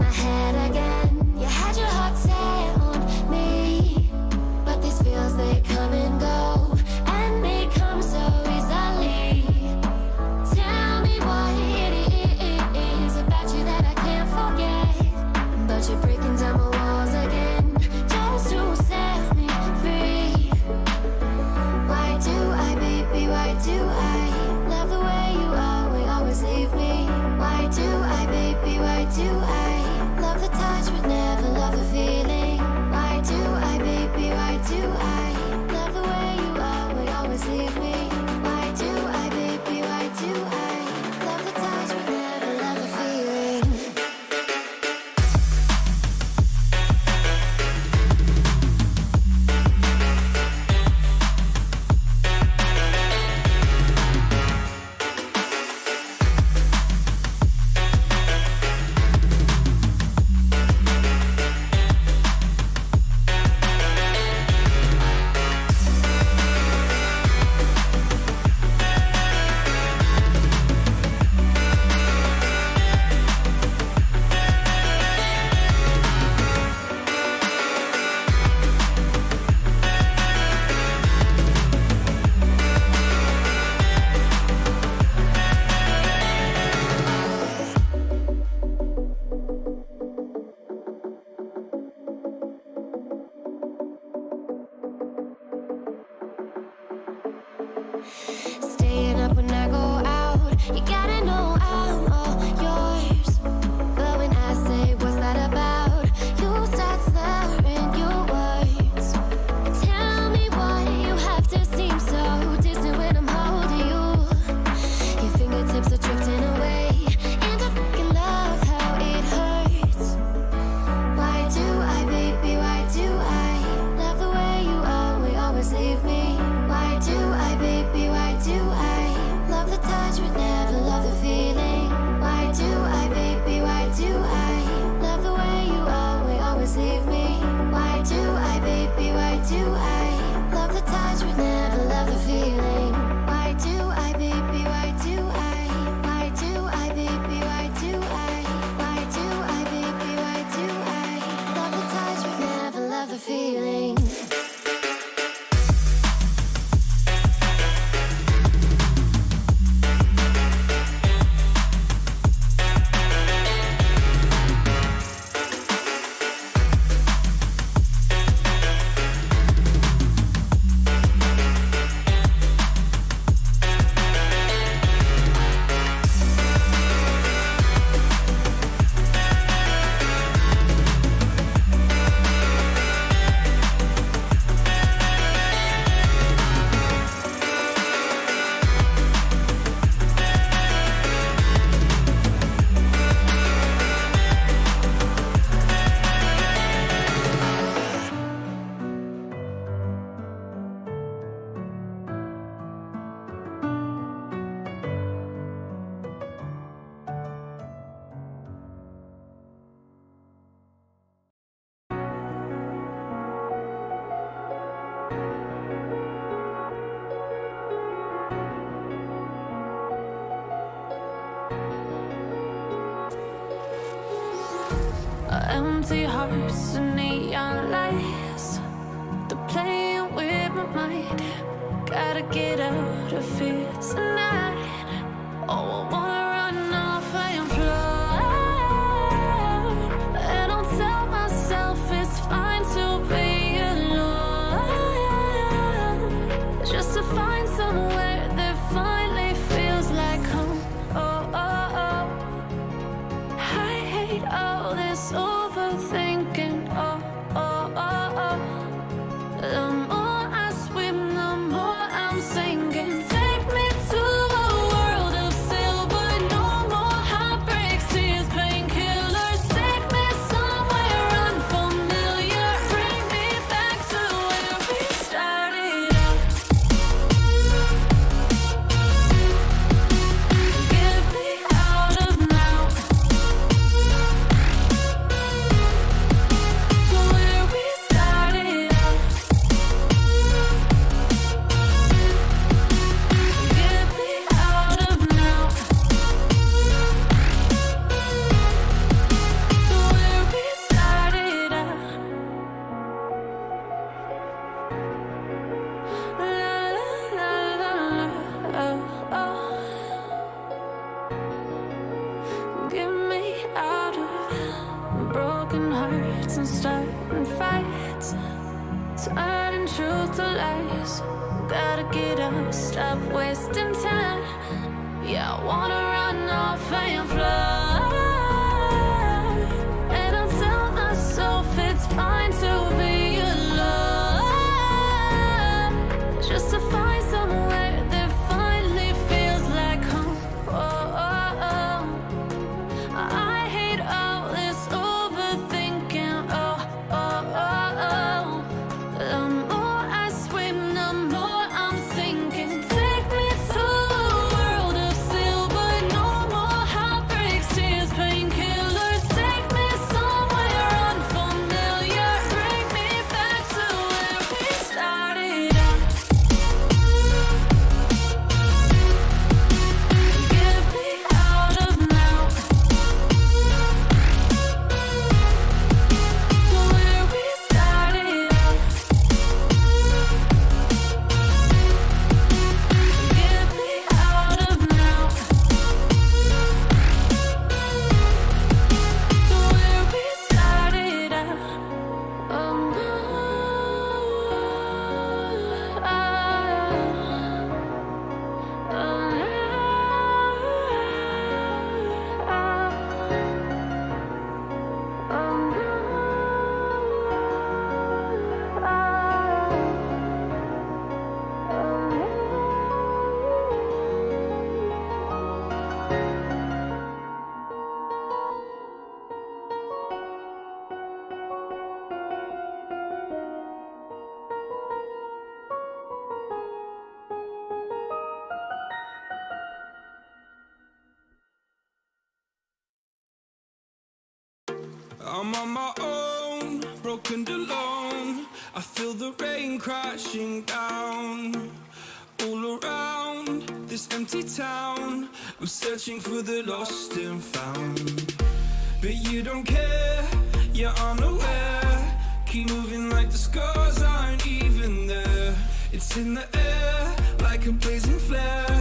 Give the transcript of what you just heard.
my head again. You had your heart set on me, but these feels, they come and go, and they come so easily. Tell me what it is about you that I can't forget, but you're breaking down my walls again just to set me free. Why do I, baby, why do I love the way you always leave me? Why do I, baby, why do I love the touch but never love the feeling? Why do I, baby, why do I love the way you always leave me? Why do I, baby, why do I love the touch but never love the feeling? Staying up when I go out, you gotta know I'm all yours. But when I say what's that about, you start slurring your words. Tell me why you have to seem so distant when I'm holding you. Your fingertips are drifting away, and I fucking love how it hurts. Why do I, baby, why do I love the way you always leave me? Why do I, baby, why do I love the touch but never love the feeling? Why do I, baby, why do I love the way you always leave me? Why do I, baby, why do I love the touch but never love the feeling? Why do I, baby, why do I? Why do I, baby, why do I? Why do I, baby, why do I love the touch but never love the feeling? Empty hearts and neon lights, they're playing with my mind. Gotta get out of here tonight. Oh, I wanna run off and fly, and I'll tell myself it's fine to be alone, just to find somewhere that finally feels like home. Oh, oh, oh. I hate all this overthinking. Oh, oh, oh, oh. The more I swim, the more I'm sinking. Take me to a world of silver turning truth to lies. Gotta get up, stop wasting time. Yeah, I wanna run off and fly. And I'll tell myself it's fine to be alone, just to find somewhere that finally feels like home. Oh, oh, oh. I hate all this overthinking. Oh, oh, oh, oh. The more I swim, the more I'm sinking. Take me to a world of silver. No more heartbreaks, tears, painkillers. Take me somewhere unfamiliar. Bring me back to where we started out. Get me out of now, to where we started out. Get me out of now, to where we started out. Oh no, I'm on my own, broken alone. I feel the rain crashing down all around this empty town. I'm searching for the lost and found, but you don't care, you're unaware. Keep moving like the scars aren't even there. It's in the air like a blazing flare.